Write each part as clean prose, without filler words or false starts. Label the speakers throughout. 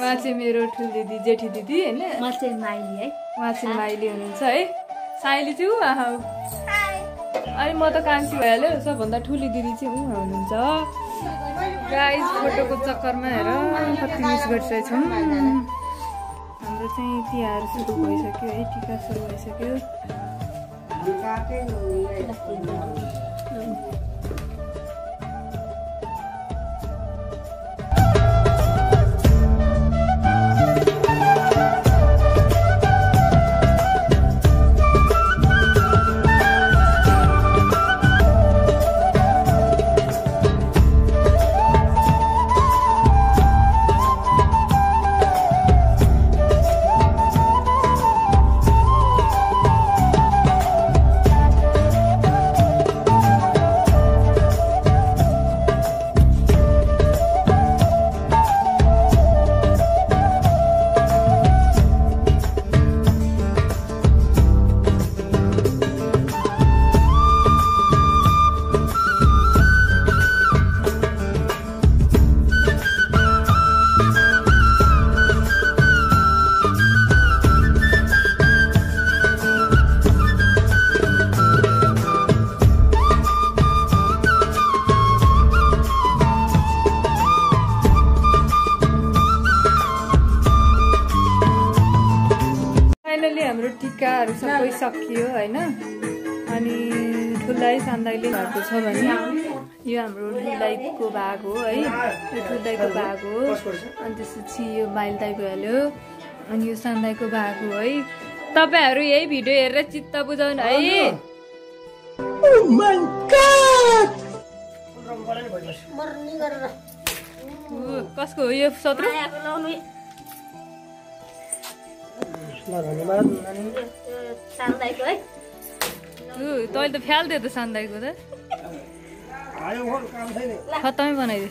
Speaker 1: उहाँ चाहिँ मेरो ठुल दिदी जेठी दिदी हैन
Speaker 2: म चाहिँ माइली है
Speaker 1: उहाँ चाहिँ माइली हुनुहुन्छ है साइली चाहिँ उहाँ अनि म त कान्छी भइहाल्यो सबभन्दा ठुली दिदी चाहिँ उहाँ हुनुहुन्छ गाइस फोटोको चक्करमा हेर कति मिस गरिसकेछौँ हाम्रो चाहिँ तिहार सुरु भइसक्यो है टिका सुरु भइसक्यो हाम्रो टिकाहरू सबै सकियो हैन अनि ठुल्दाई सान्दाईले भएको छ भने यो हाम्रो ठुल्दाईको भाग हो है यो ठुल्दाईको भाग हो अनि त्यसपछि यो माइलदाई भइहाल्यो अनि यो सान्दाईको भाग हो है तपाईहरु यही भिडियो हेरेर चित्त बुझाउनु है ओ माय गॉड मर्नी गरेर कसको हो यो सत्र सान्दाईको है तैले त फ्याल्दियो त सान्दाईको त खत्तमै बनाइदियो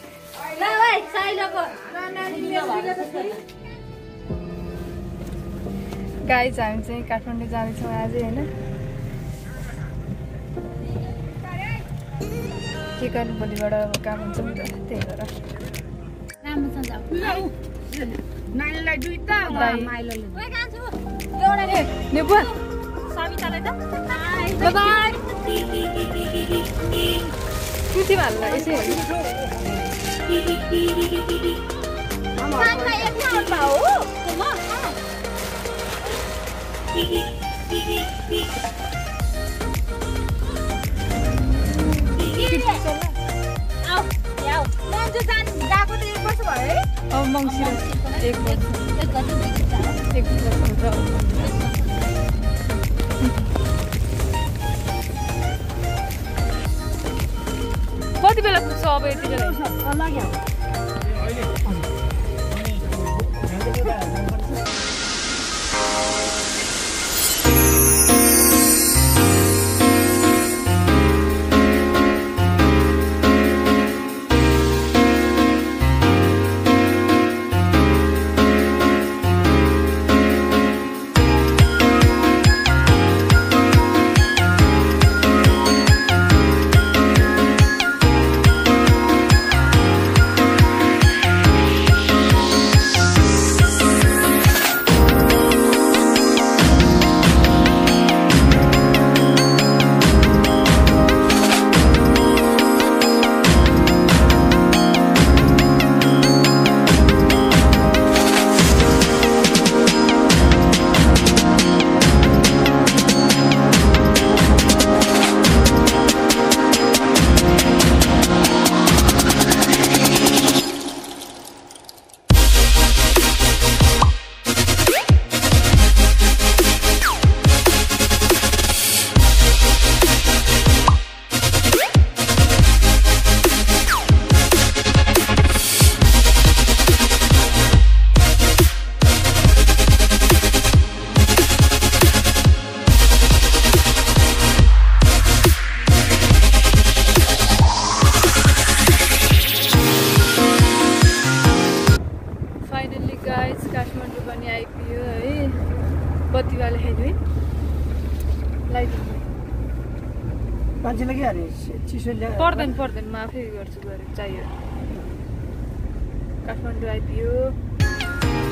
Speaker 1: गाइस हामी चाहिँ काठमाडौँ जानेछौँ आज हैन के गर्नु भोलिबाट काम हुन्छ नि त त्यही भएर राम्रोसँग जाऊ नानीलाई दुईटा माइलोले ओइ कान्छु एउटा ले नेबु सवितालाई त बाइ बाइ कुति भाल्ला यसै सान्दा एक ठाउँमा हो म आउ याउ मन्जु जान गएको त 1 वर्ष भयो है अब मङ्सिर 1 वर्ष कति बेला पुग्छ अब यति बेला पर्दैन माफी गर्छु गरे चाहियो काठमाडौँ आइपुग्यो